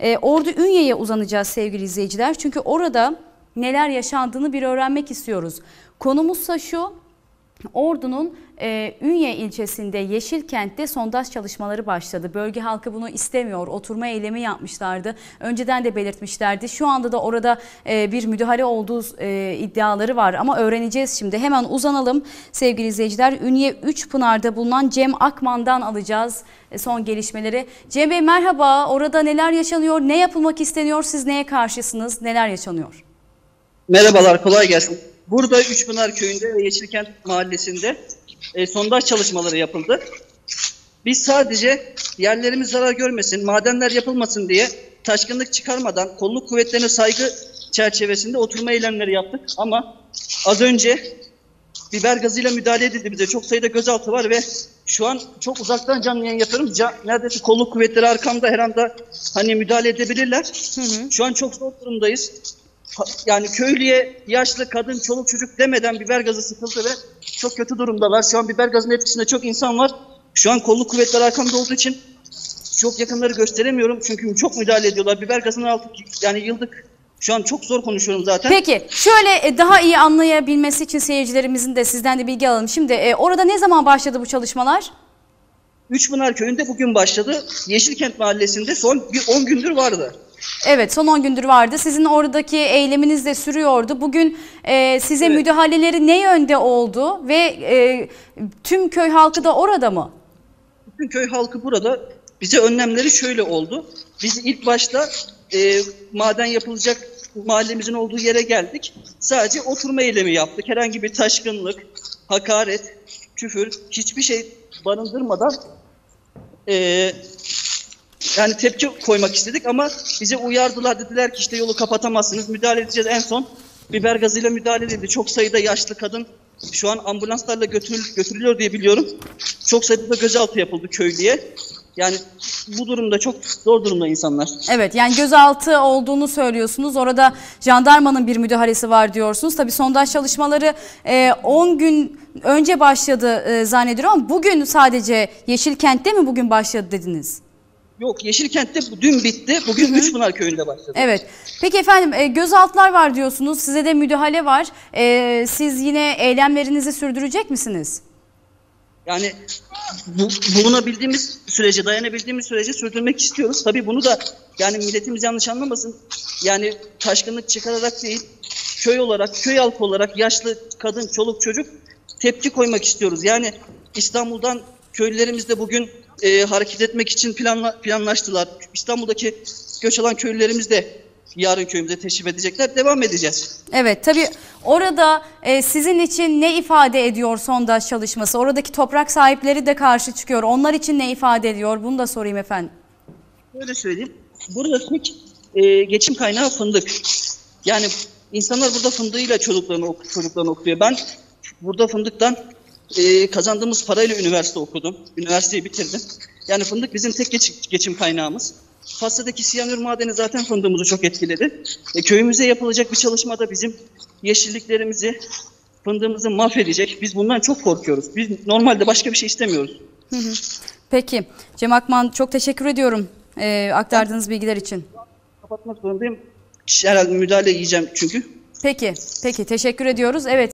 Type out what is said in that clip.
Ordu Ünye'ye uzanacağız sevgili izleyiciler. Çünkü orada neler yaşandığını bir öğrenmek istiyoruz. Konumuzsa şu: Ordu'nun Ünye ilçesinde Yeşilkent'te sondaj çalışmaları başladı. Bölge halkı bunu istemiyor. Oturma eylemi yapmışlardı. Önceden de belirtmişlerdi. Şu anda da orada bir müdahale olduğu iddiaları var. Ama öğreneceğiz şimdi. Hemen uzanalım sevgili izleyiciler. Ünye Üçpınar'da bulunan Cem Akman'dan alacağız son gelişmeleri. Cem Bey merhaba. Orada neler yaşanıyor? Ne yapılmak isteniyor? Siz neye karşısınız? Neler yaşanıyor? Merhabalar, kolay gelsin. Burada Üçpınar Köyü'nde ve Yeşilkent Mahallesi'nde sondaj çalışmaları yapıldı. Biz sadece yerlerimiz zarar görmesin, madenler yapılmasın diye taşkınlık çıkarmadan kolluk kuvvetlerine saygı çerçevesinde oturma eylemleri yaptık. Ama az önce biber gazıyla müdahale edildi bize. Çok sayıda gözaltı var ve şu an çok uzaktan canlı yayın yapıyorum. Neredeyse kolluk kuvvetleri arkamda, her anda hani müdahale edebilirler. Şu an çok zor durumdayız. Yani köylüye yaşlı, kadın, çoluk, çocuk demeden biber gazı sıkıldı ve çok kötü durumdalar. Şu an biber gazının etkisinde çok insan var. Şu an kolluk kuvvetler arkamda olduğu için çok yakınları gösteremiyorum. Çünkü çok müdahale ediyorlar. Biber gazının altı yani yıldık. Şu an çok zor konuşuyorum zaten. Peki şöyle daha iyi anlayabilmesi için seyircilerimizin de sizden de bilgi alalım. Şimdi orada ne zaman başladı bu çalışmalar? Üçpınar Köyü'nde bugün başladı. Yeşilkent Mahallesi'nde son 10 gündür vardı. Evet, son 10 gündür vardı. Sizin oradaki eyleminiz de sürüyordu. Bugün size müdahaleleri ne yönde oldu ve tüm köy halkı da orada mı? Bütün köy halkı burada. Bize önlemleri şöyle oldu. Biz ilk başta maden yapılacak mahallemizin olduğu yere geldik. Sadece oturma eylemi yaptık. Herhangi bir taşkınlık, hakaret, küfür, hiçbir şey barındırmadan yani tepki koymak istedik ama bize uyardılar, dediler ki işte yolu kapatamazsınız, müdahale edeceğiz. En son biber gazıyla müdahale edildi. Çok sayıda yaşlı kadın şu an ambulanslarla götürülüyor diye biliyorum. Çok sayıda da gözaltı yapıldı köylüye. Yani bu durumda çok zor durumda insanlar. Evet, yani gözaltı olduğunu söylüyorsunuz. Orada jandarmanın bir müdahalesi var diyorsunuz. Tabii sondaj çalışmaları 10 gün önce başladı zannediyorum ama bugün sadece Yeşilkent'te mi bugün başladı dediniz? Yok, Yeşilkent'te dün bitti. Bugün Üçpınar Köyü'nde başladı. Evet. Peki efendim gözaltılar var diyorsunuz. Size de müdahale var. Siz yine eylemlerinizi sürdürecek misiniz? Yani bulunabildiğimiz sürece, dayanabildiğimiz sürece sürdürmek istiyoruz. Tabii bunu da yani milletimiz yanlış anlamasın. Yani taşkınlık çıkararak değil, köy olarak, köy halkı olarak yaşlı, kadın, çoluk, çocuk tepki koymak istiyoruz. Yani İstanbul'dan köylülerimiz de bugün hareket etmek için planlaştılar. İstanbul'daki göç alan köylülerimiz de yarın köyümüze teşrif edecekler. Devam edeceğiz. Evet, tabii orada sizin için ne ifade ediyor sondaj çalışması? Oradaki toprak sahipleri de karşı çıkıyor. Onlar için ne ifade ediyor? Bunu da sorayım efendim. Böyle söyleyeyim. Burada tek geçim kaynağı fındık. Yani insanlar burada fındığıyla çocuklarını okuyor. Ben burada fındıktan kazandığımız parayla üniversite okudum. Üniversiteyi bitirdim. Yani fındık bizim tek geçim kaynağımız. Fas'taki siyanür madeni zaten fındığımızı çok etkiledi. Köyümüze yapılacak bir çalışmada bizim yeşilliklerimizi, fındığımızı mahvedecek. Biz bundan çok korkuyoruz. Biz normalde başka bir şey istemiyoruz. Peki. Cem Akman, çok teşekkür ediyorum aktardığınız bilgiler için. Kapatmak zorundayım. Herhalde müdahale yiyeceğim çünkü. Peki. Peki. Teşekkür ediyoruz. Evet.